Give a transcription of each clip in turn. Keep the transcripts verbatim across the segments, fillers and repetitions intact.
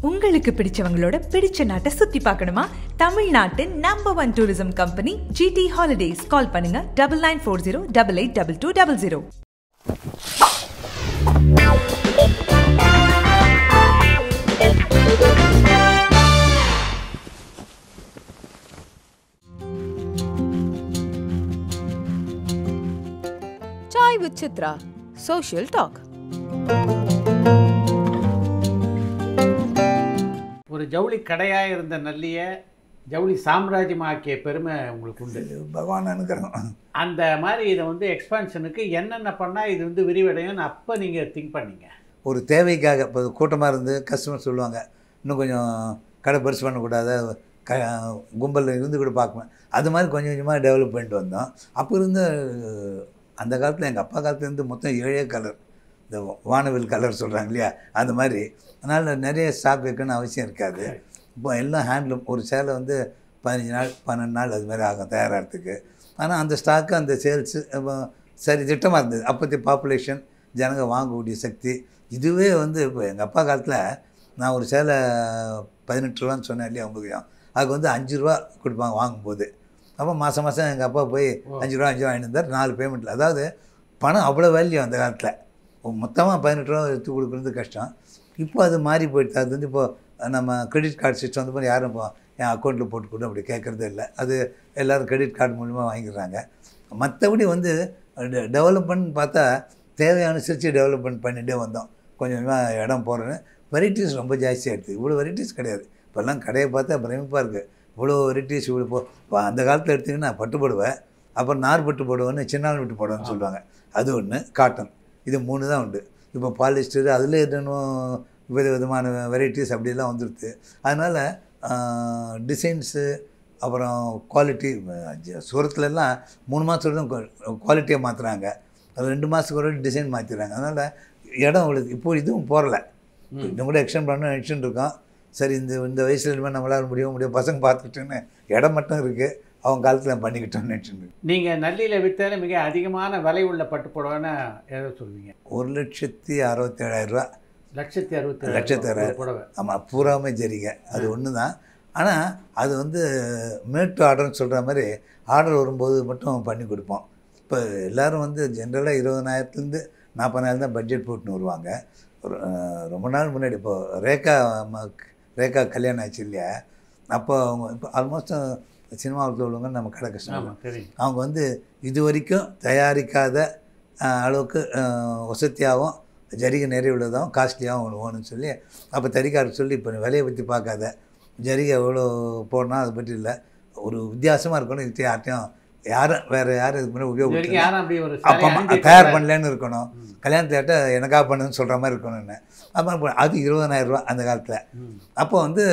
உங்களுக்கு பிடிச்சவங்களோட பிடிச்ச நாட்டை சுத்தி பார்க்கணுமா? தமிழ்நாட்டின் number one tourism company GT holidays. Call பண்ணுங்க double nine four zero double eight double two double zero. Chai with Chitra. Social talk. ஒரு ஜவுளி கடையாக இருந்த நல்லியை ஜவுளி சாம்ராஜ்யமாக்கிய பெருமை உங்களுக்கு உண்டு. பகவான் அனுக்கிறோம். அந்த மாதிரி இதை வந்து எக்ஸ்பான்ஷனுக்கு என்னென்ன பண்ணால் இது வந்து விரிவடையும்னு அப்போ நீங்கள் திங்க் பண்ணீங்க? ஒரு தேவைக்காக இப்போ கூட்டமாக இருந்து கஸ்டமர் சொல்லுவாங்க, இன்னும் கொஞ்சம் கடை பெருசு பண்ணக்கூடாது, க கும்பலில் இருந்து கூட பார்க்கணும். அது மாதிரி கொஞ்சம் கொஞ்சமாக டெவலப் பண்ணிட்டு வந்தோம். அப்போ இருந்து அந்த காலத்தில் எங்கள் அப்பா காலத்துலேருந்து மொத்தம் ஏழே கலர், இந்த வானவில் கலர் சொல்கிறாங்க இல்லையா, அந்த மாதிரி. அதனால் நிறைய ஸ்டாக் வைக்கணும்னு அவசியம் இருக்காது. இப்போ எல்லாம் ஹேண்ட்லூம். ஒரு சேலை வந்து பதினஞ்சு நாள் பன்னெண்டு நாள் அது மாதிரி ஆகும் தயாராகிறதுக்கு. ஆனால் அந்த ஸ்டாக்கு அந்த சேல்ஸு சரி திட்டமாக இருந்தது. அப்போதைய பாப்புலேஷன், ஜனங்க வாங்கக்கூடிய சக்தி, இதுவே வந்து இப்போ எங்கள் அப்பா காலத்தில் நான் ஒரு சேலை பதினெட்டு ரூபான்னு சொன்னேன் இல்லையா உங்களுக்கு, அதுக்கு வந்து அஞ்சு ரூபா கொடுப்பாங்க வாங்கும்போது. அப்போ மாதம் மாதம் எங்கள் அப்பா போய் அஞ்சு ரூபா அஞ்சு ரூபா வாங்கிட்டு நாலு பேமெண்ட்டில். அதாவது பணம் அவ்வளோ வேல்யூ அந்த காலத்தில். மொத்தமாக பதினெட்டு ரூபா எடுத்து கொடுக்குறது கஷ்டம். இப்போ அது மாறி போயிடுது. அது வந்து இப்போ நம்ம கிரெடிட் கார்டு சிஸ்டம் வந்து யாரும் இப்போ என் அக்கௌண்ட்டில் போட்டு கொடு அப்படி கேட்குறதே இல்லை. அது எல்லோரும் கிரெடிட் கார்டு மூலிமா வாங்கிடுறாங்க. மற்றபடி வந்து டெவலப்மெண்ட் பார்த்தா தேவையான அனுசரித்து டெவலப்மெண்ட் பண்ணிகிட்டே வந்தோம். கொஞ்சம் கொஞ்சமாக இடம் போகிறேன்னு வெரைட்டிஸ் ரொம்ப ஜாஸ்தியாக எடுத்து. இவ்வளோ வெரைட்டிஸ் கிடையாது. இப்போல்லாம் கடையை பார்த்தா பிரமிப்பாக இருக்குது. இவ்வளோ வெரைட்டிஸ் இவ்வளோ போ. இப்போ அந்த காலத்தில் எடுத்திங்கன்னா பட்டு போடுவேன், அப்புறம் நார் பட்டு போடுவேன்னு சின்னால் விட்டு போடுவேன்னு சொல்லுவாங்க. அது ஒன்று. காட்டன், இது மூணு தான் உண்டு. இப்போ பாலிஸ்டர் அதில் என்னென்னும் வித விதமான வெரைட்டிஸ் அப்படிலாம் வந்துடுது. அதனால் டிசைன்ஸு அப்புறம் குவாலிட்டி சூரத்துலலாம் மூணு மாதத்துக்கு குவாலிட்டியாக மாற்றுறாங்க. அது ரெண்டு மாதத்துக்கு ஒரு டிசைன் மாற்றிடுறாங்க. அதனால் இடம் உங்களுக்கு இப்போ இதுவும் போகலை. இன்னும் கூட எக்ஸ்டெண்ட் பண்ணணும் எக்ஸ்டெண்ட் இருக்கோம். சரி, இந்த இந்த வயசில் இனிமேல் நம்மளால் முடியும் முடியும் பசங்க பார்த்துக்கிட்டுன்னு இடம் மட்டும் இருக்குது. அவங்க காலத்தில் பண்ணிக்கிட்டோம்னு நினச்சிட்டு. நீங்கள் நல்லியில் விற்றால மிக அதிகமான விலை உள்ள பட்டு புடவைன்னு எதை சொல்லுவீங்க? ஒரு லட்சத்தி அறுபத்தேழாயிரரூவா. லட்சத்தி அறுபத்தி லட்சத்தி அறுபது புடவை. ஆமாம், பூராமே ஜரிக. அது ஒன்று தான். ஆனால் அது வந்து மேட்டு ஆர்டர்னு சொல்கிற மாதிரி ஆர்டர் வரும்போது மட்டும் பண்ணி கொடுப்போம். இப்போ எல்லோரும் வந்து ஜென்ரலாக இருபதனாயிரத்துலேருந்து நாற்பதாயிரம் தான் பட்ஜெட் போட்டுன்னு வருவாங்க. ஒரு ரொம்ப நாள் முன்னாடி இப்போது ரேகா ரேகா கல்யாணம் ஆச்சு இல்லையா, அப்போ அவங்க இப்போ ஆல்மோஸ்ட் சினிமாவுக்கு உள்ளவங்க நம்ம கடை கஷ்டம். அவங்க வந்து இது வரைக்கும் தயாரிக்காத அளவுக்கு வசதியாகவும் ஜரிகை நிறைய உள்ளதாகவும் காஸ்ட்லியாகவும் ஒன்று வேணும்னு சொல்லி அப்போ தறிக்காரர் சொல்லி, இப்போ விலையை பற்றி பார்க்காத, ஜரிகை எவ்வளோ போடணும் அதை பற்றி இல்லை, ஒரு வித்தியாசமாக இருக்கணும், இது யார்ட்டையும் யாரும் வேறு யாரும் இதுக்கு முன்னாடி உபயோகிக்க அப்போ தயார் பண்ணலன்னு இருக்கணும், கல்யாணத்தை எனக்காக பண்ணுன்னு சொல்கிற மாதிரி இருக்கணும்னு. அப்புறம் அது இருபதனாயிரரூவா அந்த காலத்தில். அப்போ வந்து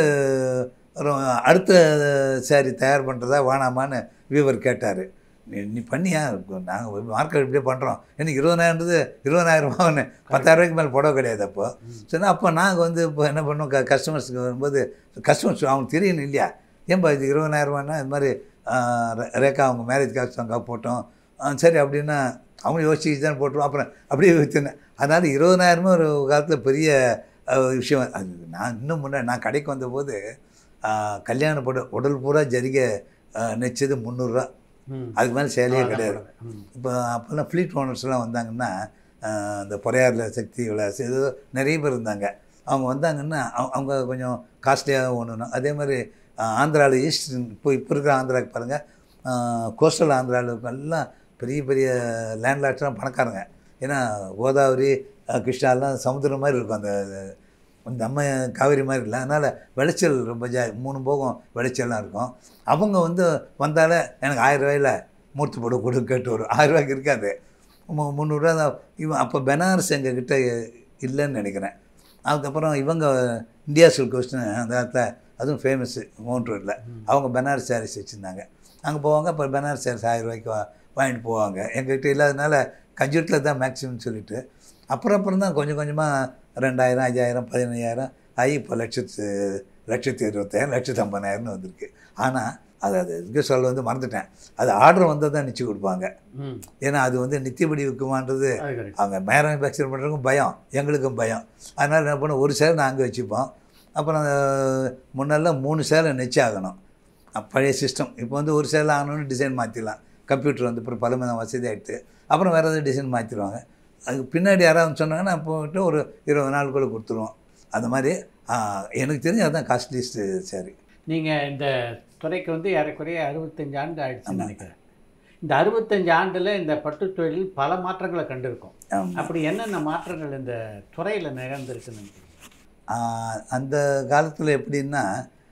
அடுத்த சாரி தயார் பண்ணுறதா வேணாமான்னு வியூவர் கேட்டார். நீ நீ பண்ணியா, நாங்கள் மார்க்கெட் இப்படியே பண்ணுறோம், எனக்கு இருபதாயிரம்ன்றது இருபதாயிரரூபான்னு பத்தாயிரரூபாய்க்கு மேலே புடவை கிடையாது. அப்போ சரி, அப்போ நாங்கள் வந்து இப்போ என்ன பண்ணோம், க கஸ்டமர்ஸுக்கு வரும்போது கஸ்டமர்ஸ் அவங்களுக்கு தெரியணும் இல்லையா, ஏன்பா இது இருபதாயிரரூபான்னா இது மாதிரி ரேக்கா அவங்க மேரேஜ் காஸ்ட்டாங்க போட்டோம். சரி அப்படின்னா அவங்க யோசிச்சு தான் போட்டுருவோம். அப்புறம் அப்படியே வச்சுருந்தேன். அதனால் இருபதாயிரமே ஒரு காலத்தில் பெரிய விஷயம். அது நான் இன்னும் முன்னாடி நான் கடைக்கு வந்தபோது கல்யாண போட உடல் பூரா ஜரிகை நெச்சது முந்நூறுரூவா. அதுக்கு மேலே சேலையே கிடையாது. இப்போ அப்போல்லாம் ஃப்ளீட் ஓனர்ஸ்லாம் வந்தாங்கன்னா, இந்த பொறையாரில் சக்தி விளாஸ் ஏதோ நிறைய பேர் இருந்தாங்க. அவங்க வந்தாங்கன்னா அவங்க கொஞ்சம் காஸ்ட்லியாக ஒன்றுணும். அதே மாதிரி ஆந்திராவில் ஈஸ்ட் இப்போ இப்போ இருக்கிற ஆந்திராவுக்கு பாருங்கள், கோஸ்டல் ஆந்திராவுக்கு எல்லாம் பெரிய பெரிய லேண்ட்லாட்ஸ்லாம் பணக்காரங்க. ஏன்னா கோதாவரி கிருஷ்ணாலாம் சமுத்திரம் மாதிரி இருக்கும், அந்த நம்ம காவேரி மாதிரி இல்லை. அதனால் விளைச்சல் ரொம்ப ஜா மூணு போகம் விளைச்சல்லாம் இருக்கும். அவங்க வந்து வந்தாலே எனக்கு ஆயிரம் ரூபாயில் மூர்த்தி போட கொடு கேட்டு வரும். ஆயிரம் ரூபாய்க்கு இருக்காது, முந்நூறுரூவா தான். இவன் அப்போ பெனாரஸ் எங்ககிட்ட இல்லைன்னு நினைக்கிறேன். அதுக்கப்புறம் இவங்க இந்தியா சில்க் ஹவுஸ்னு அந்த காலத்தில் அதுவும் ஃபேமஸ்ஸு மவுண்ட் ரோட்டில். அவங்க பெனாரஸ் சாரீஸ் வச்சுருந்தாங்க. அங்கே போவாங்க. அப்புறம் பெனாரஸ் சாரீஸ் ஆயிரம் ரூபாய்க்கு வா வாங்கிட்டு போவாங்க. எங்ககிட்ட இல்லாதனால கஞ்சூட்டில் தான் மேக்ஸிமம் சொல்லிவிட்டு அப்புறம் அப்புறம் தான் கொஞ்சம் கொஞ்சமாக ரெண்டாயிரம் ஐயாயிரம் பதினையாயிரம் ஆகி இப்போ லட்சத்து லட்சத்து இருபத்தாயிரம் லட்சத்து ஐம்பதாயிரம்னு வந்திருக்கு. ஆனால் அது அது இதுக்கு சொல்ல வந்து மறந்துட்டேன். அது ஆர்டர் வந்தால் தான் நிச்சயம் கொடுப்பாங்க. ஏன்னா அது வந்து நித்தியபடி விற்குமான்றது அவங்க மேனுஃபேக்சர் பண்ணுறதுக்கும் பயம், எங்களுக்கும் பயம். அதனால் என்ன பண்ண ஒரு சேர் நாங்கள் வச்சுப்போம். அப்புறம் முன்னெல்லாம் மூணு சேலை நெச்சு ஆகணும் பழைய சிஸ்டம். இப்போ வந்து ஒரு சேலை ஆகணும்னு டிசைன் மாற்றிடலாம். கம்ப்யூட்டர் வந்து அப்புறம் பல விதம் வசதி ஆகிடுது. அப்புறம் வேறு ஏதாவது டிசைன் மாற்றிடுவாங்க. அதுக்கு பின்னாடி யாராவது சொன்னாங்கன்னா போய்ட்டு ஒரு இருபது நாளுக்குள்ளே கொடுத்துருவோம். அந்த மாதிரி எனக்கு தெரிஞ்சு அதுதான் காஸ்ட்லிஸ்ட்டு சாரி. நீங்கள் இந்த துறைக்கு வந்து ஏறக்குறைய அறுபத்தஞ்சு ஆண்டு ஆயிடுச்சுன்னு நினைக்கிறேன். இந்த அறுபத்தஞ்சு ஆண்டில் இந்த பட்டுத் தொழில் பல மாற்றங்களை கண்டிருக்கும். அப்படி என்னென்ன மாற்றங்கள் இந்த துறையில் நிகழ்ந்திருக்குன்னு நினைக்கிறீங்க? அந்த காலத்தில் எப்படின்னா,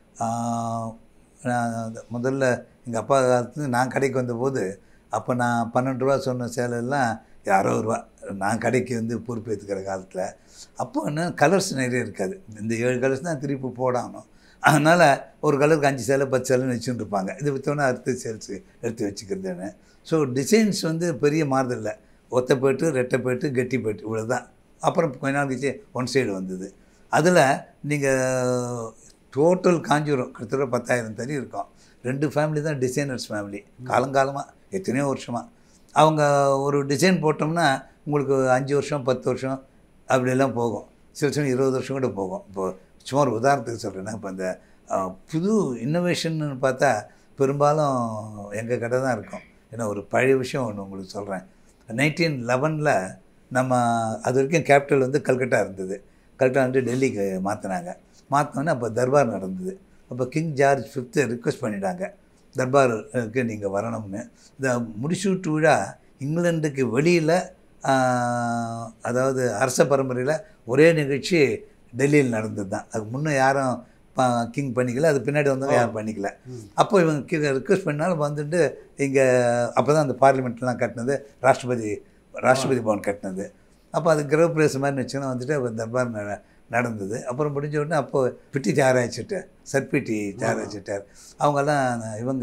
முதல்ல எங்கள் அப்பா காலத்துல நான் கடைக்கு வந்தபோது அப்போ நான் பன்னெண்டு ரூபா சொன்ன சேலையெல்லாம் அறுபது ரூபா. நான் கடைக்கு வந்து பொறுப்பேற்றுக்கிற காலத்தில் அப்போ இன்னும் கலர்ஸ் நிறைய இருக்காது. இந்த ஏழு கலர்ஸ் தான் திருப்பி போடாமல், அதனால் ஒரு கலருக்கு அஞ்சு சேலை பத்து சேலைன்னு வச்சுன்னு இருப்பாங்க. இது விற்றோன்னா அறுத்து சேல்ஸு எடுத்து வச்சுக்கிறதுன்னு. ஸோ டிசைன்ஸ் வந்து பெரிய மாறுதில்லை. ஒத்தை போய்ட்டு ரெட்டை போய்ட்டு கெட்டி போய்ட்டு இவ்வளோ தான். அப்புறம் கொஞ்ச நாள் கழிச்சு ஒன் சைடு வந்தது. அதில் நீங்கள் டோட்டல் காஞ்சிபுரம் கிட்டத்தட்ட பத்தாயிரம் தறி இருக்கும். ரெண்டு ஃபேமிலி தான் டிசைனர்ஸ் ஃபேமிலி. காலங்காலமாக எத்தனையோ வருஷமாக அவங்க ஒரு டிசைன் போட்டோம்னா உங்களுக்கு அஞ்சு வருஷம் பத்து வருஷம் அப்படியெல்லாம் போகும். சில சமயம் இருபது வருஷம் கூட போகும். இப்போது சும்மா ஒரு உதாரணத்துக்கு சொல்கிறேன்னா, இப்போ இந்த புது இன்னோவேஷன்னு பார்த்தா பெரும்பாலும் எங்கள் கடை தான் இருக்கும். ஏன்னா ஒரு பழைய விஷயம் ஒன்று உங்களுக்கு சொல்கிறேன். நைன்டீன் லெவனில் நம்ம அது வரைக்கும் கேபிட்டல் வந்து கல்கட்டா இருந்தது. கல்கட்டா வந்து டெல்லிக்கு மாற்றினாங்க. மாற்றினோன்னே அப்போ தர்பார் நடந்தது. அப்போ கிங் ஜார்ஜ் ஃபிஃப்த்து ரிக்வெஸ்ட் பண்ணிட்டாங்க, தர்பாருக்கு நீங்கள் வரணும்னு. இந்த முடிசூட்டு விழா இங்கிலாண்டுக்கு வெளியில், அதாவது அரச பரம்பரையில் ஒரே நிகழ்ச்சி டெல்லியில் நடந்தது தான். அதுக்கு முன்னே யாரும் கிங் பண்ணிக்கல, அது பின்னாடி வந்தவங்க யாரும் பண்ணிக்கல. அப்போ இவங்க ரிக்வெஸ்ட் பண்ணாலும் வந்துட்டு இங்கே அப்போ தான் அந்த பார்லிமெண்ட்லாம் கட்டினது, ராஷ்டிரபதி ராஷ்டிரபதி பவன் கட்டினது. அப்போ அது கிரக பிரவேசம் மாதிரி வச்சுன்னா வந்துட்டு அப்போ தர்பார் நடந்தது. அப்புறம் முடிஞ்ச உடனே அப்போது பிட்டி தியாகராஜிட்டார், சர்பிட்டி தியாகராஜிட்டார், அவங்கெல்லாம் இவங்க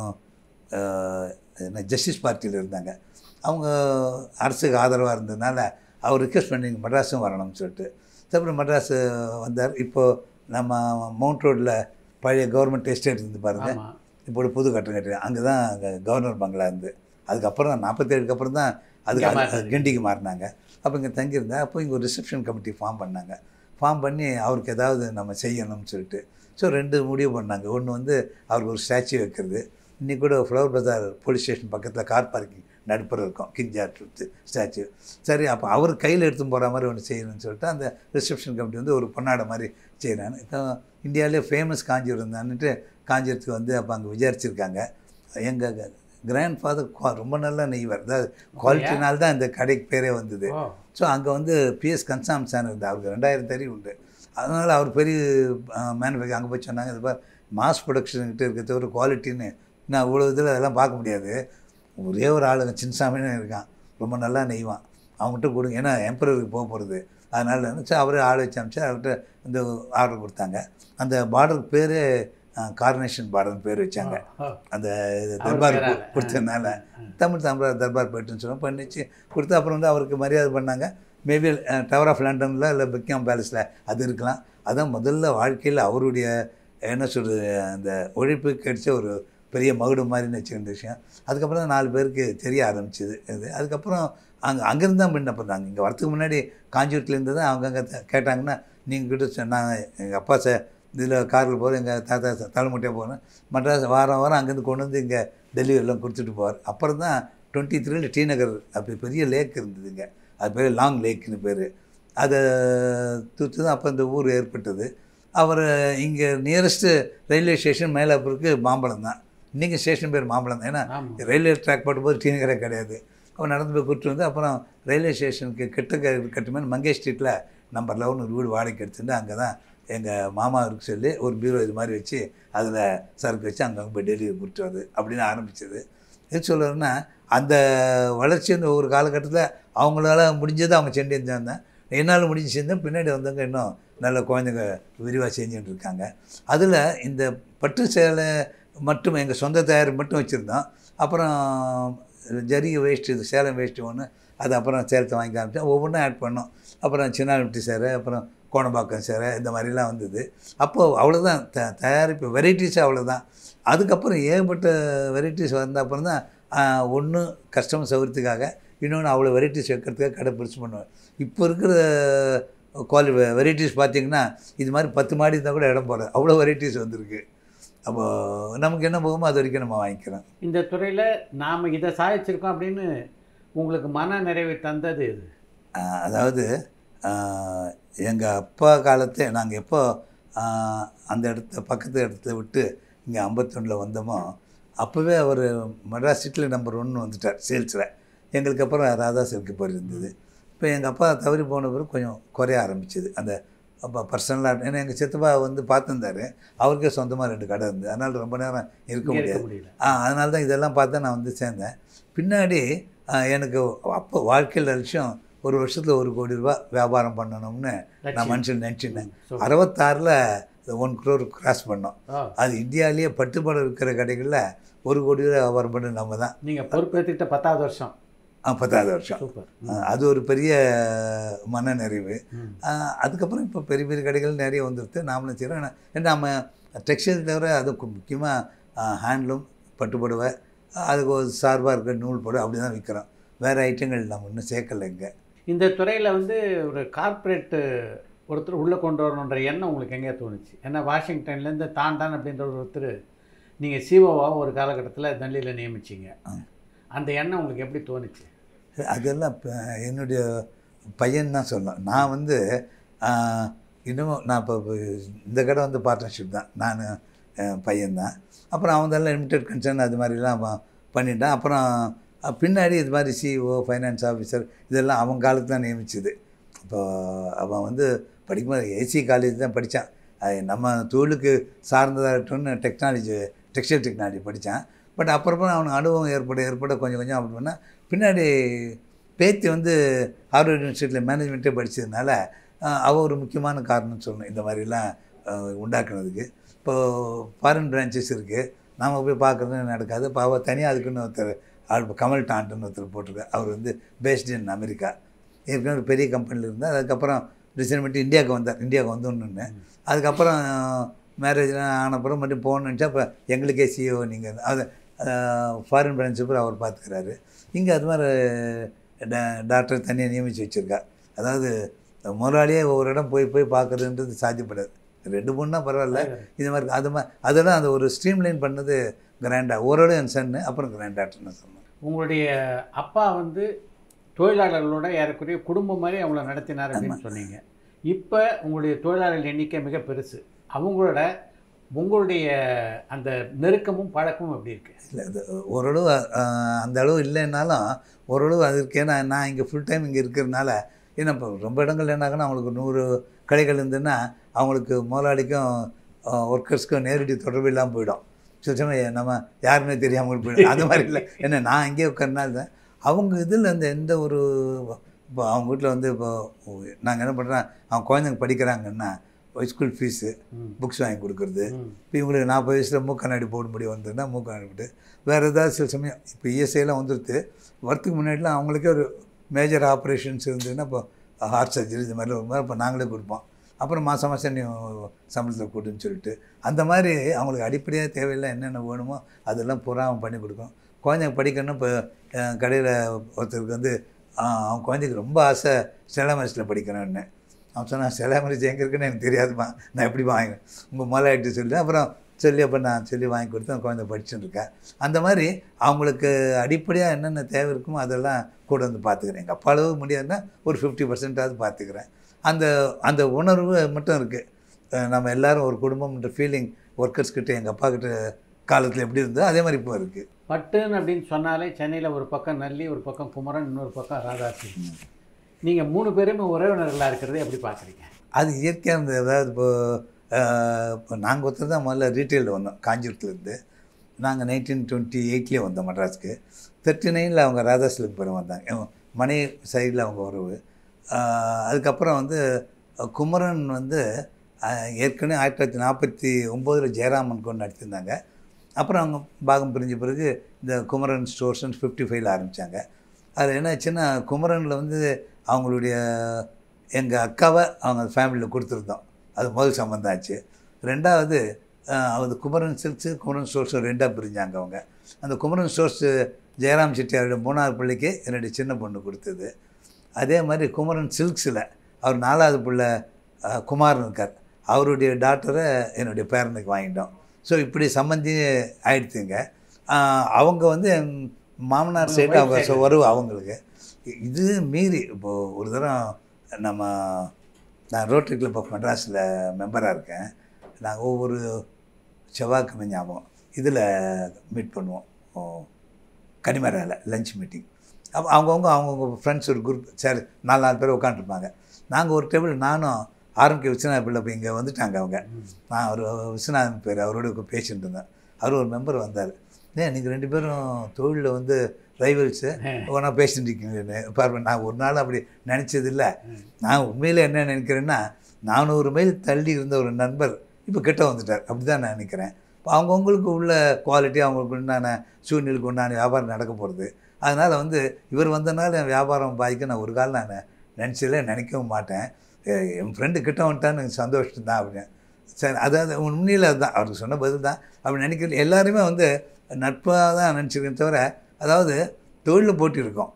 என்ன ஜஸ்டிஸ் பார்ட்டியில் இருந்தாங்க. அவங்க அரசுக்கு ஆதரவாக இருந்ததுனால அவர் ரிக்வெஸ்ட் பண்ணி மெட்ராஸும் வரணும்னு சொல்லிட்டு அப்புறம் மெட்ராஸு வந்தார். இப்போது நம்ம மவுண்ட் ரோட்டில் பழைய கவர்மெண்ட் எஸ்டேட் இருந்து பாருங்கள், இப்போ ஒரு புது கட்டணம் கட்டி அங்கே தான் கவர்னர் பங்களா இருந்து. அதுக்கப்புறம் தான் நாற்பத்தேழுக்கு அப்புறம் தான் அதுக்கு கிண்டிக்கு மாறினாங்க. அப்போ இங்கே தங்கியிருந்தேன். அப்போ இங்கே ஒரு ரிசப்ஷன் கமிட்டி ஃபார்ம் பண்ணாங்க. ஃபார்ம் பண்ணி அவருக்கு ஏதாவது நம்ம செய்யணும்னு சொல்லிட்டு ஸோ ரெண்டு முடிவு பண்ணாங்க. ஒன்று வந்து அவருக்கு ஒரு ஸ்டாச்சு வைக்கிறது. இன்றைக்கி கூட ஃப்ளவர் பஜார் போலீஸ் ஸ்டேஷன் பக்கத்தில் கார் பார்க்கிங் நடுப்புற இருக்கும் கிங் ஜார்ஜ் ஸ்டாச்சு. சரி, அப்போ அவர் கையில் எடுத்து போகிற மாதிரி ஒன்று செய்யணும்னு சொல்லிட்டு அந்த ரிசப்ஷன் கமிட்டி வந்து ஒரு பொன்னாடை மாதிரி செய்கிறாங்க. இப்போ இந்தியாவிலே ஃபேமஸ் காஞ்சிபுரம் தான்ட்டு காஞ்சிபுரத்துக்கு வந்து அப்போ அங்கே விசாரிச்சிருக்காங்க. எங்கள் கிராண்ட் ஃபாதர் ரொம்ப நல்லா நெய்வார். அதாவது குவாலிட்டினால்தான் இந்த கடைக்கு பேரே வந்தது. ஸோ அங்கே வந்து பிஎஸ் கன்சாம்சான் இருந்தார். அவருக்கு ரெண்டாயிரம் தறி உண்டு. அதனால் அவர் பெரிய மேனுஃபேக்சர் அங்கே போய் சொன்னாங்க, இது பார் மாஸ் ப்ரொடக்ஷன்கிட்ட இருக்கிறது ஒரு குவாலிட்டின்னு நான் இவ்வளோ இதில் அதெல்லாம் பார்க்க முடியாது. ஒரே ஒரு ஆளுங்க சின்னசாமின்னு இருக்கான், ரொம்ப நல்லா நெய்வான், அவங்ககிட்ட கொடுங்க, ஏன்னா எம்பரருக்கு போக போகிறது. அதனால் நினச்சா அவரே ஆள் வச்சு அமிச்சா அவர்கிட்ட இந்த ஆர்டர் கொடுத்தாங்க. அந்த பார்டருக்கு பேர் கார்னேஷன் பார்டர்னு பேர் வச்சாங்க. அந்த தர்பார் கொடுத்ததுனால தமிழ் தமிழ் தர்பார் போய்ட்டுன்னு சொன்னால் பண்ணிச்சு கொடுத்து அப்புறம் வந்து அவருக்கு மரியாதை பண்ணாங்க. மேபி டவர் ஆஃப் லண்டனில் இல்லை பக்கிங்ஹாம் பேலஸில் அது இருக்கலாம். அதான் முதல்ல வாழ்க்கையில் அவருடைய என்ன சொல்கிறது அந்த உழைப்பு கிடைச்ச ஒரு பெரிய மகுடு மாதிரின்னு வச்சுருந்த விஷயம். அதுக்கப்புறம் தான் நாலு பேருக்கு தெரிய ஆரம்பிச்சிது இது. அதுக்கப்புறம் அங்கே அங்கேருந்து தான் பண்ண பண்ணாங்க. இங்கே வரத்துக்கு முன்னாடி காஞ்சிபுரத்துலேருந்து தான் அவங்க அங்கே கேட்டாங்கன்னா நீங்கள் கிட்ட சொன்னாங்க, எங்கள் அப்பா ச இதில் காரில் போகிற எங்கள் தாத்தா தலைமுட்டையாக போகிறேன் மெட்ராஸ் வாரம் வாரம் அங்கேருந்து கொண்டு வந்து இங்கே டெல்லி எல்லாம் கொடுத்துட்டு போவார். அப்புறம் தான் டுவெண்ட்டி த்ரீல டி நகர் அப்படி பெரிய லேக் இருந்ததுங்க, அது பேர் லாங் லேக்குன்னு பேர். அதை தூத்து தான் அப்போ இந்த ஊர் ஏற்பட்டது. அவர் இங்கே நியரஸ்ட்டு ரயில்வே ஸ்டேஷன் மயிலாப்பூருக்கு மாம்பழம் தான். இன்றைக்கி ஸ்டேஷன் பேர் மாம்பழம் தான். ஏன்னா ரயில்வே ட்ராக் போட்டும்போது டி நகரே கிடையாது. அவர் நடந்து போய் கூப்பிட்டு வந்து அப்புறம் ரயில்வே ஸ்டேஷனுக்கு கிட்ட கட்டுமே மங்கேஷ் ஸ்ட்ரீட்டில் நம்பர் லெவன் ஒரு வீடு வாடகைக்கு எடுத்துட்டு அங்கே தான் எங்கள் மாமாவுக்கு சொல்லி ஒரு பீரோ இது மாதிரி வச்சு அதில் சரக்கு வச்சு அங்கே போய் டெல்லியை கூப்பிட்டு வருது அப்படின்னு ஆரம்பிச்சது. எது சொல்லுறதுன்னா அந்த வளர்ச்சி இந்த ஒரு காலகட்டத்தில் அவங்களால முடிஞ்சது அவங்க செஞ்சு இருந்தாங்க, என்னால் முடிஞ்சு செஞ்சேன். பின்னாடி வந்தவங்க இன்னும் நல்ல குழந்தைங்க விரிவாக செஞ்சுட்டு இருக்காங்க. அதில் இந்த பட்டு சேலை மட்டும் எங்கள் சொந்த தயார் மட்டும் வச்சுருந்தோம். அப்புறம் ஜரிகை வேஸ்ட்டு இது சேலம் வேஸ்ட்டு ஒன்று, அது அப்புறம் சேலத்தை வாங்கி காமிச்சோம். ஒவ்வொன்றும் ஆட் பண்ணோம். அப்புறம் சின்னாலுட்டி சேரை, அப்புறம் கோணம்பாக்கம் சேரை, இந்த மாதிரிலாம் வந்தது. அப்போது அவ்வளோதான் த தயாரிப்பு வெரைட்டிஸ் அவ்வளோதான். அதுக்கப்புறம் ஏகப்பட்ட வெரைட்டிஸ் வந்த அப்புறம் தான் ஒன்று கஸ்டமர் சௌகரியத்துக்காக, இன்னொன்று அவ்வளோ வெரைட்டிஸ் வைக்கிறதுக்காக கடை பிடிச்சி பண்ணுவேன். இப்போ இருக்கிற குவாலி வெரைட்டிஸ் பார்த்திங்கன்னா இது மாதிரி பத்து மாடி இருந்தால் கூட இடம் போட அவ்வளோ வெரைட்டிஸ் வந்திருக்கு. அப்போது நமக்கு என்ன போகுமோ அது வரைக்கும் நம்ம வாங்கிக்கிறோம். இந்த துறையில் நாம் இதை சாதிச்சிருக்கோம் அப்படின்னு உங்களுக்கு மன நிறைவை தந்தது இது? அதாவது எங்கள் அப்பா காலத்தை நாங்கள் எப்போ அந்த இடத்த பக்கத்து இடத்த விட்டு இங்கே ஐம்பத்தொன்னில் வந்தோமோ அப்போவே அவர் மெட்ராஸ் சிட்டியில் நம்பர் ஒன்று வந்துட்டார் சேல்ஸில். எங்களுக்கு அப்புறம் ராதா சில்க்கு போயிருந்தது. இப்போ எங்கள் அப்பா தவறி போன பிறகு கொஞ்சம் குறைய ஆரம்பிச்சிது அந்த அப்போ பர்சனலாக. ஏன்னா எங்கள் சித்தப்பா வந்து பார்த்துருந்தாரு, அவருக்கே சொந்தமாக ரெண்டு கடை இருந்தது, அதனால் ரொம்ப நேரம் இருக்க முடியாது. ஆ அதனால தான் இதெல்லாம் பார்த்து நான் வந்து சேர்ந்தேன். பின்னாடி எனக்கு அப்போ வாழ்க்கையில் லட்சியம் ஒரு வருஷத்தில் ஒரு கோடி ரூபா வியாபாரம் பண்ணணும்னு நான் மனுஷன் நினச்சினேன். அறுபத்தாறில் ஒன் குரோர் கிராஸ் பண்ணோம். அது இந்தியாவிலேயே பட்டுப்படம் இருக்கிற கடைகளில் ஒரு கோடி ரூபா வியாபாரம் பண்ண நம்ம தான். நீங்கள் பொறுப்பேற்றுக்கிட்ட பத்தாவது வருஷம். ஆ பத்தாவது வருஷம். அது ஒரு பெரிய மன நிறைவு. அதுக்கப்புறம் இப்போ பெரிய பெரிய கடைகள் நிறைய வந்துடுது. நாமளும் செய்கிறோம். ஏன்னா நம்ம டெக்ஸ்டைல் தவிர அதுக்கு முக்கியமாக ஹேண்ட்லூம் பட்டுப்புடவை, அதுக்கு ஒரு சார்பாக இருக்கிற நூல் புடவை அப்படி தான் விற்கிறோம். வேறு ஐட்டங்கள் நம்ம இன்னும் சேர்க்கலை. இங்கே இந்த துறையில் வந்து ஒரு கார்ப்பரேட்டு ஒருத்தர் உள்ளே கொண்டு வரணுன்ற எண்ணம் உங்களுக்கு எங்கே தோணுச்சு? ஏன்னா வாஷிங்டன்லேருந்து தாண்டான் அப்படின்ற ஒரு ஒருத்தர் நீங்கள் சிஓவாக ஒரு காலகட்டத்தில் டெல்லியில் நியமிச்சிங்க. அந்த எண்ணம் உங்களுக்கு எப்படி தோணுச்சு? அதெல்லாம் இப்போ என்னுடைய பையன் தான் சொல்லணும். நான் வந்து இன்னமும் நான் இப்போ இந்த கடை வந்து பார்ட்னர்ஷிப் தான், நான் பையன்தான். அப்புறம் அவன் தான் லிமிடெட் கன்சர்ன் அது மாதிரிலாம் பண்ணிட்டான். அப்புறம் பின்னாடி இது மாதிரி சிஇஓ ஃபைனான்ஸ் ஆஃபீஸர் இதெல்லாம் அவன் காலத்து தான் நியமிச்சுது. இப்போ அவன் வந்து படிக்கும்போது ஏசி காலேஜ் தான் படித்தான். அது நம்ம தொழிலுக்கு சார்ந்ததாகட்டும்னு டெக்னாலஜி டெக்ஸ்டைல் டெக்னாலஜி படித்தான். பட் அப்புறமா அவனுக்கு அனுபவம் ஏற்பட ஏற்பட கொஞ்சம் கொஞ்சம் அப்படி பண்ணால் பின்னாடி பேத்தி வந்து ஹார்வர்ட் யூனிவர்சிட்டியில் மேனேஜ்மெண்ட்டே படித்ததுனால அவள் ஒரு முக்கியமான காரணம்னு சொல்லணும் இந்த மாதிரிலாம் உண்டாக்குனதுக்கு. இப்போது ஃபாரின் பிரான்ச்சஸ் இருக்குது, நாம் போய் பார்க்குறது நடக்காது. இப்போ அவள் தனியாக அதுக்குன்னு ஒருத்தர் ஆள் கமல் டான்ட்டுன்னு ஒருத்தர் போட்டிருக்கார். அவர் வந்து பேஸ்ட் இன் அமெரிக்கா, ஏற்கனவே ஒரு பெரிய கம்பெனியில் இருந்தால். அதுக்கப்புறம் ரிசைன் பண்ணிட்டு இந்தியாவுக்கு வந்தார். இந்தியாவுக்கு வந்தோன்னு அதுக்கப்புறம் மேரேஜ்லாம் ஆனப்புறம் மட்டும் போகணுன்னு நினச்சா அப்போ எங்களுக்கே சிஓ நீங்கள் அது ஃபாரின் பிரான்ச்சில் அவர் பார்த்துக்கிறாரு. இங்கே அது மாதிரி டாக்டர் தனியாக நியமித்து வச்சுருக்கா. அதாவது முதலாளியே ஒவ்வொரு இடம் போய் போய் பார்க்குறதுன்றது சாத்தியப்படாது. ரெண்டு மூணுனா பரவாயில்ல, இது மாதிரி அது மாதிரி அதெல்லாம் அந்த ஒரு ஸ்ட்ரீம்லைன் பண்ணது கிராண்டா. ஓரோட என் சன்னு அப்புறம் கிராண்ட் டாக்டர்னு சொன்னேன். உங்களுடைய அப்பா வந்து தொழிலாளர்களோட ஏறக்குறைய குடும்பம் மாதிரி அவங்கள நடத்தினார் அப்படின்னு சொன்னீங்க. இப்போ உங்களுடைய தொழிலாளர்கள் எண்ணிக்கை மிக பெருசு. அவங்களோட உங்களுடைய அந்த நெருக்கமும் பழக்கமும் எப்படி இருக்குது? இல்லை அது ஓரளவு அந்த அளவு இல்லைன்னாலும் ஓரளவு அது இருக்கு. ஏன்னா நான் இங்கே ஃபுல் டைம் இங்கே இருக்கிறதுனால, ஏன்னா இப்போ ரொம்ப இடங்கள் என்னாங்கன்னா அவங்களுக்கு நூறு கடைகள் இருந்ததுன்னா அவங்களுக்கு முதலாளிக்கும் ஒர்க்கர்ஸ்க்கும் நேரடி தொடர்பு இல்லாமல் போயிடும். சில சமயம் நம்ம யாருமே தெரியாமல் போயிடும். அந்த மாதிரி இல்லை. ஏன்னா நான் இங்கே உட்கார்னால தான் அவங்க இதில் அந்த எந்த ஒரு இப்போ அவங்க வீட்டில் வந்து இப்போ நாங்கள் என்ன பண்ணுறோம், அவங்க குழந்தைங்க படிக்கிறாங்கன்னா ஸ்கூல் ஃபீஸு புக்ஸ் வாங்கி கொடுக்குறது. இப்போ இவங்களுக்கு நாற்பது வயசில் மூக்கண்ணாடி போட முடியும் வந்ததுன்னா மூக்கண்ணாடி போட்டு வேறு ஏதாவது சில சமயம் இப்போ இஎஸ்ஐலாம் வந்துடுது. வரத்துக்கு முன்னாடிலாம் அவங்களுக்கே ஒரு மேஜர் ஆப்ரேஷன்ஸ் இருந்ததுன்னா இப்போ ஹார்ட் சர்ஜரி இது மாதிரி ஒரு மாதிரி இப்போ நாங்களே கொடுப்போம். அப்புறம் மாதம் மாதம் நீ சம்பளத்தில் கூட்டுன்னு சொல்லிட்டு அந்த மாதிரி அவங்களுக்கு அடிப்படையாக தேவையில்லை என்னென்ன வேணுமோ அதெல்லாம் புறாமல் பண்ணி கொடுக்கும். குழந்தைங்க படிக்கணும். இப்போ கடையில் ஒருத்தருக்கு வந்து அவன் குழந்தைக்கு ரொம்ப ஆசை செலமரிசில் படிக்கணும்னு. அவன் சொன்னான், செலமரிசி எங்கே இருக்குன்னு எனக்கு தெரியாதுமா, நான் எப்படி வாங்கினேன் உங்கள் முதலாளிட்டு சொல்லி அப்புறம் சொல்லி அப்போ நான் சொல்லி வாங்கி கொடுத்து அந்த குழந்தை படிச்சுட்டு இருக்கேன். அந்த மாதிரி அவங்களுக்கு அடிப்படையாக என்னென்ன தேவை இருக்குமோ அதெல்லாம் கூட வந்து பார்த்துக்கிறேன். எங்கள் அப்பா அளவு முடியாதுன்னா ஒரு ஃபிஃப்டி பர்சன்டாவது பார்த்துக்கிறேன். அந்த அந்த உணர்வு மட்டும் இருக்குது. நம்ம எல்லோரும் ஒரு குடும்பம்ன்ற ஃபீலிங் ஒர்க்கர்ஸ்கிட்ட எங்கள் அப்பா கிட்ட காலத்தில் எப்படி இருந்தோ அதே மாதிரி இப்போ இருக்குது. பட்டுன்னு அப்படின்னு சொன்னாலே சென்னையில் ஒரு பக்கம் நல்லி, ஒரு பக்கம் குமரன், இன்னொரு பக்கம் ராதாசி. நீங்கள் மூணு பேருமே உறவினர்களாக இருக்கிறத எப்படி பார்க்குறீங்க? அது இயற்கையாக இருந்தது. அதாவது இப்போ இப்போ நாங்கள் ஒருத்தர் தான் முதல்ல ரீட்டெயிலில் வந்தோம் காஞ்சிபுரத்துலேருந்து. நாங்கள் நைன்டீன் டுவெண்ட்டி எயிட்லேயே வந்தோம் மெட்ராஸ்க்கு. தேர்ட்டி நைனில் அவங்க ராதாசிலுக்கு பிறகு வந்தாங்க. மணி சைடில் அவங்க உறவு. அதுக்கப்புறம் வந்து குமரன் வந்து ஏற்கனவே ஆயிரத்தி தொள்ளாயிரத்தி நாற்பத்தி ஒம்போதில் ஜெயராமன் கொண்டு நடத்தியிருந்தாங்க. அப்புறம் அவங்க பாகம் பிரிஞ்ச பிறகு இந்த குமரன் ஸ்டோர்ஸ்ன்னு ஃபிஃப்டி ஃபைவ்ல ஆரம்பித்தாங்க. அதில் என்ன ஆச்சுன்னா குமரனில் வந்து அவங்களுடைய எங்கள் அக்காவை அவங்க ஃபேமிலியில் கொடுத்துருந்தோம். அது முதல் சம்மந்தம் ஆச்சு. ரெண்டாவது அது குமரன் சில்க்ஸு குமரன் ஸ்டோர்ஸ் ரெண்டாக பிரிஞ்சாங்க அவங்க. அந்த குமரன் ஸ்டோர்ஸ் ஜெயராம் செட்டியாரோட மூணாவது பிள்ளைக்கு என்னுடைய சின்ன பொண்ணு கொடுத்தது. அதே மாதிரி குமரன் சில்க்ஸில் அவர் நாலாவது பிள்ளை குமார்னு இருக்கார், அவருடைய டாக்டரை என்னுடைய பேரனுக்கு வாங்கிட்டோம். ஸோ இப்படி சம்மந்தி ஆயிடுச்சுங்க. அவங்க வந்து என் மாமனார் சைடு அவங்க வருவ அவங்களுக்கு. இது மீறி இப்போது ஒரு தரம் நம்ம நான் ரோட்டரி கிளப் ஆஃப் மெட்ராஸில் மெம்பராக இருக்கேன். நாங்கள் ஒவ்வொரு செவ்வாய்க்கிழமை ஞாபகம் இதில் மீட் பண்ணுவோம், கனிமராவில் லஞ்ச் மீட்டிங். அப்போ அவங்கவுங்க அவங்கவுங்க ஃப்ரெண்ட்ஸ் ஒரு குரூப் சரி நாலு நாலு பேர் உட்காந்துருப்பாங்க. நாங்கள் ஒரு டேபிள் நானும் ஆரம்பிக்க விஸ்வநாத் பிள்ளை இப்போ இங்கே வந்துட்டாங்க அவங்க. நான் அவர் விஸ்வநாதன் பேர் அவரோட பேசிட்டு இருந்தேன். அவர் ஒரு மெம்பர் வந்தார். ஏன் நீங்கள் ரெண்டு பேரும் தொழிலில் வந்து ரைவல்ஸு ஒன்றா பேசிட்டு இருக்கீங்கன்னு பாருங்கள். நான் ஒரு நாள் அப்படி நினச்சதில்லை. நான் உண்மையில் என்ன நினைக்கிறேன்னா, நானூறு மைல் தள்ளி இருந்த ஒரு நண்பர் இப்போ கிட்ட வந்துட்டார், அப்படி தான் நான் நினைக்கிறேன். இப்போ அவங்கவுங்களுக்கு உள்ள குவாலிட்டி, அவங்களுக்கு உண்டான சூழ்நிலைக்கு உண்டான வியாபாரம் நடக்க போகிறது. அதனால் வந்து இவர் வந்தனால என் வியாபாரம் பாதிக்க நான் ஒரு காலம் நான் நினச்சதில்லை, நினைக்கவும் மாட்டேன். என் ஃப்ரெண்டு கிட்ட வந்துட்டான்னு எனக்கு சந்தோஷம் தான் அப்படின்னு. சரி, அதாவது உண்மையில் அதுதான் அவருக்கு சொன்ன பதில் தான். அப்படி நினைக்கிறது எல்லாருமே வந்து நட்பாக தான் நினச்சிருக்கேன் தவிர, அதாவது தொழிலில் போட்டி இருக்கும்,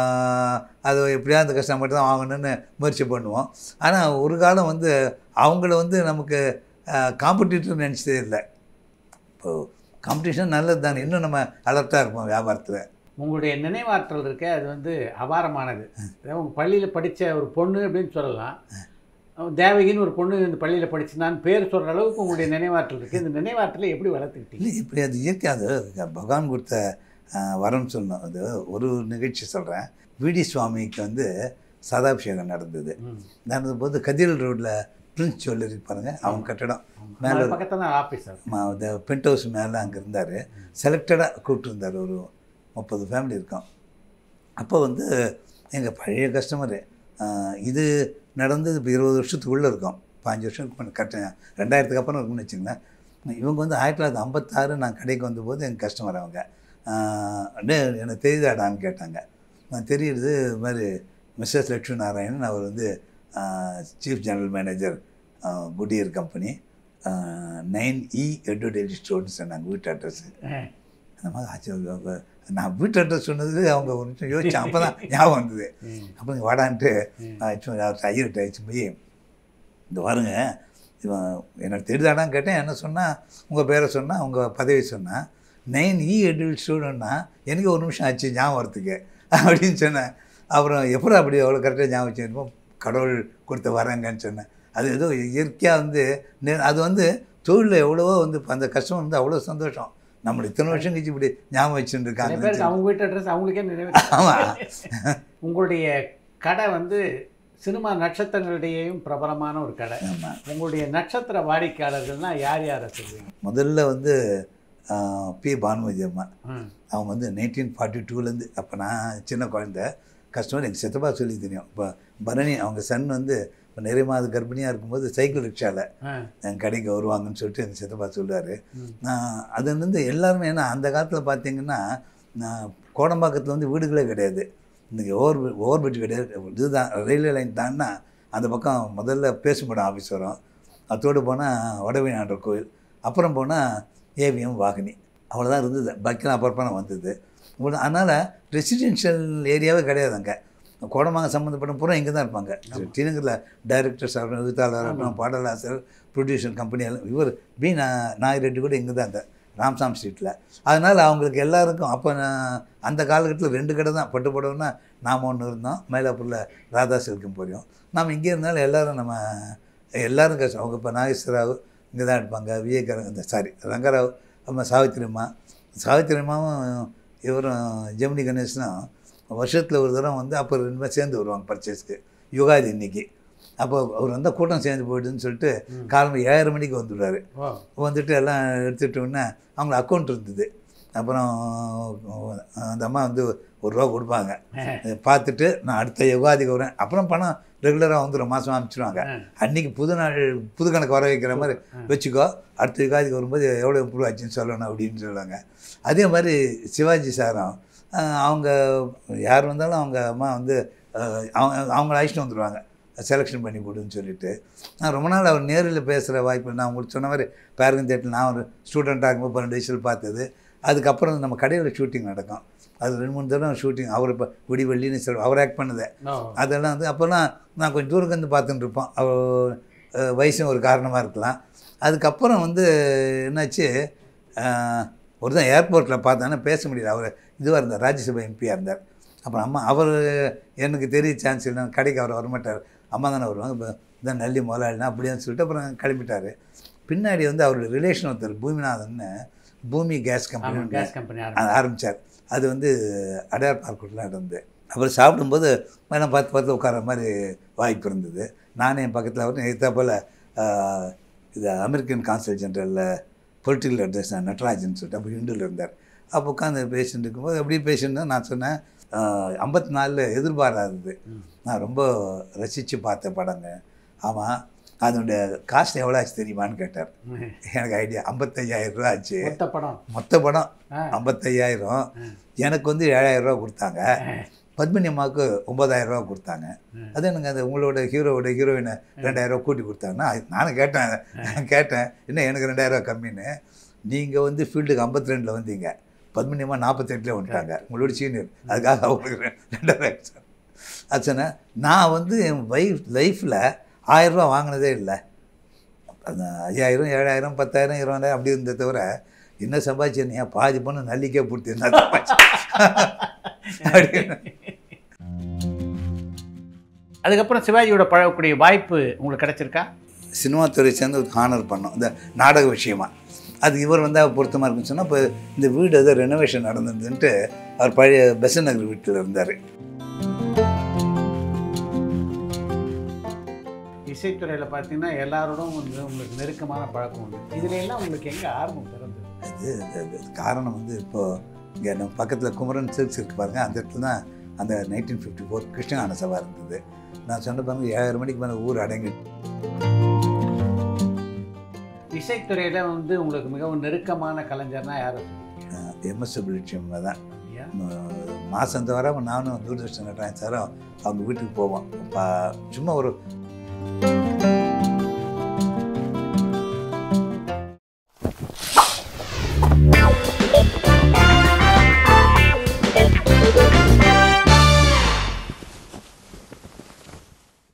அது எப்படியா அந்த கஷ்டப்பட்டு தான் வாங்கணும்னு முயற்சி பண்ணுவோம். ஆனால் ஒரு காலம் வந்து அவங்கள வந்து நமக்கு காம்படிட்டர் நினச்சதே இல்லை. இப்போது காம்படிஷன் நல்லது தானே, இன்னும் நம்ம அலர்ட்டாக இருப்போம் வியாபாரத்தில். உங்களுடைய நினைவாற்றல் இருக்க அது வந்து அபாரமானது. உங்கள் பள்ளியில் படித்த ஒரு பொண்ணு அப்படின்னு சொல்லலாம். தேவகின்னு ஒரு பொண்ணு இந்த பள்ளியில் படிச்சுனான்னு பேர் சொல்கிற அளவுக்கு உங்களுடைய நினைவாற்றல் இருக்குது. இந்த நினைவாற்றலை எப்படி வளர்த்துக்கிட்டீங்க? இல்லை, இப்படி அது இயற்கை, அது பகவான் கொடுத்த வரம்னு சொல்லணும். அது ஒரு நிகழ்ச்சி சொல்கிறேன். விடி சுவாமிக்கு வந்து சதாபிஷேகம் நடந்தது. நடந்த போது கதிரல் ரோட்டில் பிரின்ஸ் ஜுவல்லரி பாருங்கள், அவங்க கட்டடம் மேலே பக்கத்தில் ஆஃபீஸ், அந்த பென்ட் ஹவுஸ் மேலே அங்கே இருந்தார். செலக்டடாக கூப்பிட்டுருந்தார், ஒரு முப்பது ஃபேமிலி இருக்கோம். அப்போ வந்து எங்கள் பழைய கஸ்டமரு, இது நடந்தது இப்போ இருபது வருஷத்துக்குள்ளே இருக்கும், பாஞ்சு வருஷத்துக்கு கரெக்டாக ரெண்டாயிரத்துக்கு அப்புறம் இருக்குன்னு வச்சுங்களேன். இவங்க வந்து ஆயிரத்தி தொள்ளாயிரத்தி ஐம்பத்தாறு நான் கடைக்கு வந்தபோது எங்கள் கஸ்டமர் அவங்க டே எனக்கு தெரியுதாடான்னு கேட்டாங்க. நான் தெரியுது, இது மாதிரி மிஸ்ஸஸ் லட்சுமி நாராயணன், அவர் வந்து chief general manager Goodyear company, nine e advertise ஸ்டோர்னு சொன்னாங்க வீட்டு அட்ரஸ்ஸு. அந்த மாதிரி ஆச்சு. நான் வீட்டு அட்ரஸ் சொன்னது அவங்க ஒரு நிமிஷம் யோசித்தேன், அப்போ தான் ஞாபகம் வந்தது. அப்போ இங்கே வாடான்ட்டு ஐயர்கிட்ட ஆயிடுச்சு போய், இந்த பாருங்க இவன் எனக்கு தெரியுதாடான்னு கேட்டேன். என்ன சொன்னால் உங்கள் பேரை சொன்னால் உங்கள் பதவி சொன்னால் நைன் இ எட்வர்டைஸ் ஸ்டூடெண்ட்னா எனக்கு ஒரு நிமிஷம் ஆச்சு ஞாபகம் வரத்துக்கு அப்படின்னு சொன்னேன். அப்புறம் எப்படி அப்படி அவ்வளோ கரெக்டாக ஞாபகம் வச்சுருப்போம், கடவுள் கொடுத்த வரங்கன்னு சொன்னேன். அது ஏதோ இயற்கையாக வந்து அது வந்து தொழிலில் எவ்வளவோ வந்து அந்த கஷ்டம் வந்து அவ்வளோ சந்தோஷம். நம்மளை இத்தனை வருஷம் கழிச்சு இப்படி ஞாபகம் வச்சுட்டு இருக்காங்க. அவங்க வீட்டு அட்ரஸ் அவங்களுக்கே நினைவு. ஆமாம். உங்களுடைய கடை வந்து சினிமா நட்சத்திரங்களிடையேயும் பிரபலமான ஒரு கடை. உங்களுடைய நட்சத்திர வாடிக்கையாளர்கள்னால் யார் யாரை சொல்லுவீங்க? முதல்ல வந்து பி பானுமதி அம்மா, அவங்க வந்து நைன்டீன் ஃபார்ட்டி டூலேருந்து, அப்போ நான் சின்ன குழந்தை, கஸ்டமர் எங்கள் சித்தப்பா சொல்லி தெரியும். இப்போ பரணி அவங்க சன் வந்து இப்போ நிறைய மாத கர்ப்பிணியாக இருக்கும்போது சைக்கிள் ரிக்ஷாவில் என் கடைக்கு வருவாங்கன்னு சொல்லிட்டு எங்கள் சித்தப்பா சொல்லுவார். அது வந்து எல்லாருமே, ஏன்னா அந்த காலத்தில் பார்த்தீங்கன்னா கோடம்பாக்கத்தில் வந்து வீடுகளே கிடையாது, இன்றைக்கி ஓவர் ஓவர் பிரிட்ஜ் கிடையாது. இதுதான் ரயில்வே லைன் தான்னா அந்த பக்கம் முதல்ல பேசும்படம் ஆஃபீஸ் வரும், அதோடு போனால் வடவிநாயகர் கோயில், அப்புறம் போனால் ஏவிஎம் வாகினி, அவ்வளோதான் இருந்தது. பாக்கிலாம் அப்புறம் வந்தது. அதனால் ரெசிடென்ஷியல் ஏரியாவே கிடையாது அங்கே. கோடமாக சம்மந்தப்பட்ட பூரா இங்கே தான் இருப்பாங்க. டிநகரில் டைரக்டர்ஸ் ஆகட்டும், எழுத்தாளர் ஆகட்டும், பாடலாசிரியர், ப்ரொடியூசர் கம்பெனி எல்லாம், இவர் பி நா நாயரெட்டி கூட இங்கே தான், இந்த ராம்சாம் ஸ்ட்ரீட்டில். அதனால் அவங்களுக்கு எல்லாருக்கும் அப்போ அந்த காலகட்டத்தில் ரெண்டு கடை தான், பட்டு புடவைன்னா நாம் ஒன்று இருந்தோம், மயிலாப்பூரில் ராதா சில்க்கும் போகிறோம். நாம் இங்கே இருந்தாலும் எல்லோரும் நம்ம எல்லோரும் கஷ்டம். அவங்க இப்போ நாகேஸ்வராவ் இங்கே தான் இருப்பாங்க, விவேக இந்த சாரி ரங்கராவ், அம்மா சாவித்திரி அம்மா, சாவித்திரி அம்மாவும் இவரும் ஜெமினி கணேசனும் வருஷத்தில் ஒரு தடவை வந்து அப்போ ரெண்டு பேரும் சேர்ந்து வருவாங்க பர்ச்சேஸ்க்கு, யுகாதி இன்னைக்கு. அப்போ அவர் வந்தால் கூட்டம் சேர்ந்து போயிடுதுன்னு சொல்லிட்டு காலையில் ஏழரை மணிக்கு வந்துவிடுவார். வந்துட்டு எல்லாம் எடுத்துகிட்டோன்னே அவங்களுக்கு அக்கௌண்ட் இருந்தது. அப்புறம் அந்த அம்மா வந்து ஒரு ரூபா கொடுப்பாங்க, பார்த்துட்டு நான் அடுத்த யுகாதிக்கு வரேன், அப்புறம் பணம் ரெகுலராக வந்துடும், மாதம் அனுப்பிச்சிடுவாங்க. அன்றைக்கி புது நாள் புது கணக்கு வர வைக்கிற மாதிரி வச்சுக்கோ, அடுத்த யுகாதிக்கு வரும்போது எவ்வளோ இம்ப்ரூவ் ஆச்சுன்னு சொல்லணும் அப்படின்னு சொல்லுவாங்க. அதே மாதிரி சிவாஜி சாரும் அவங்க யார் வந்தாலும் அவங்க அம்மா வந்து அவங்க அவங்கள அழைச்சிட்டு வந்துடுவாங்க, செலெக்ஷன் பண்ணி கொடுன்னு சொல்லிட்டு. நான் ரொம்ப நாள் அவர் நேரில் பேசுகிற வாய்ப்பு, நான் உங்களுக்கு சொன்ன மாதிரி பேரகன் தேட்டரில் நான் ஒரு ஸ்டூடெண்ட்டாக இருக்கும்போது பன்னெண்டு வயசில் பார்த்தது. அதுக்கப்புறம் நம்ம கடையில் ஷூட்டிங் நடக்கும், அது ரெண்டு மூணு தடவை ஷூட்டிங் அவர் இப்போ விடிவெள்ளின்னு சொல்லுவோம், அவர் ஆக்ட் பண்ணதை அதெல்லாம் வந்து அப்போல்லாம் நான் கொஞ்சம் தூரம் வந்து பார்த்துட்டு இருப்போம். அவர் வயசும் ஒரு காரணமாக இருக்கலாம். அதுக்கப்புறம் வந்து என்னாச்சு, ஒரு தான் ஏர்போர்ட்டில் பார்த்தோன்னா பேச முடியல. அவர் இதுவாக இருந்தார், ராஜ்யசபா எம்பியாக இருந்தார். அப்புறம் அம்மா அவர் எனக்கு தெரிய சான்ஸ் இல்லை, கடைக்கு அவர் வரமாட்டார், அம்மா தானே வருவாங்க, இப்போ இதான் நல்லி முதலாளினா அப்படின்னு சொல்லிட்டு அப்புறம் கிளம்பிட்டார். பின்னாடி வந்து அவருடைய ரிலேஷன் ஒருத்தர் பூமிநாதன் பூமி கேஸ் கம்பெனி கேஸ் கம்பெனி ஆரம்பித்தார். அது வந்து அடையார் பார்க்கெட்டில் நடந்து அப்புறம் சாப்பிடும்போது நான் பார்த்து பார்த்து உட்கார மாதிரி வாய்ப்பு இருந்தது. நானே என் பக்கத்தில் அவர் எதிர்த்தா போல் இது அமெரிக்கன் கான்சல் ஜென்ரலில் பொலிட்டிக்கல் அட்வைஸ் நட்ராஜன் சொல்லிட்டு அப்போ ஹிந்துவில் இருந்தார். அப்போ உட்காந்து பேசிட்டு இருக்கும்போது அப்படியே பேசிட்டு நான் சொன்னேன், ஐம்பத்தி நாலில் எதிர்பாராதது நான் ரொம்ப ரசித்து பார்த்த படங்க. ஆமாம், அதனுடைய காஸ்ட் எவ்வளோ ஆச்சு தெரியுமான்னு கேட்டார். எனக்கு ஐடியா ஐம்பத்தையாயிரம் ரூபா ஆச்சு மொத்த படம். மொத்த படம் ஐம்பத்தையாயிரம். எனக்கு வந்து ஏழாயிரம் ரூபா கொடுத்தாங்க, பத்மினி அம்மாவுக்கு ஒம்பதாயிரம் ரூபா கொடுத்தாங்க. அது எனக்கு அந்த உங்களோட ஹீரோவோட ஹீரோயினை ரெண்டாயிரம் ரூபா கூட்டி கொடுத்தாங்கன்னா நானும் கேட்டேன் கேட்டேன் என்ன எனக்கு ரெண்டாயிரம் ரூபா கம்மின்னு. நீங்கள் வந்து ஃபீல்டுக்கு ஐம்பத்தி ரெண்டில் வந்தீங்க, பத்மினி அம்மா நாற்பத்தெட்டில் வந்துட்டாங்க, உங்களோட சீனியர், அதுக்காக அவங்களுக்கு ரெண்டாயிரம் எக்ஸ்ட்ரா. அது சொன்னேன், நான் வந்து என் வைஃப் லைஃப்பில் ஆயிரரூபா வாங்கினதே இல்லை. அந்த ஐயாயிரம் ஏழாயிரம் பத்தாயிரம் இருபதாயிரம் அப்படி இருந்ததை தவிர என்ன சம்பாதிச்சேன், ஏன் பாதி பண்ண நல்லிக்கே பிடிச்சி என்ன சம்பாதிச்சேன் அப்படின்னு. அதுக்கப்புறம் சிவாஜியோட பழகக்கூடிய வாய்ப்பு உங்களுக்கு கிடைச்சிருக்கா? சினிமா துறை சேர்ந்து ஒரு ஹானர் பண்ணோம் இந்த நாடக விஷயமா. அது இவர் வந்து அவர் பொருத்தமாக இருக்குன்னு சொன்னால் இப்போ இந்த வீடு எதோ ரெனோவேஷன் நடந்ததுன்ட்டு அவர் பழைய பெசன் நகர் வீட்டில் இருந்தார். இசைத்துறையில் பார்த்தீங்கன்னா எல்லாரோடும் வந்து உங்களுக்கு நெருக்கமான பழக்கம் உண்டு. இதில் எல்லாம் உங்களுக்கு எங்கே ஆர்வம் பிறந்தது? அது காரணம் வந்து இப்போது இங்கே நம்ம பக்கத்தில் குமரன் சில்க்ஸ் இருக்கு பாருங்கள், அந்த இடத்துல தான் அந்த nineteen fifty four Krishna Gana Sabha இருந்தது. நான் சொன்ன பாருங்க ஏழாயிரம் மணிக்கு மேலே ஊர் அடங்கி. இசைத்துறையில் வந்து உங்களுக்கு மிகவும் நெருக்கமான கலைஞர்னா யாரும்? எம்எஸ் சுப்புலட்சுமி தான். மாதம் தவிர நானும் தூர்தர்ஷன் நட்ராஜன் சாரும் அவங்க வீட்டுக்கு போவோம். சும்மா ஒரு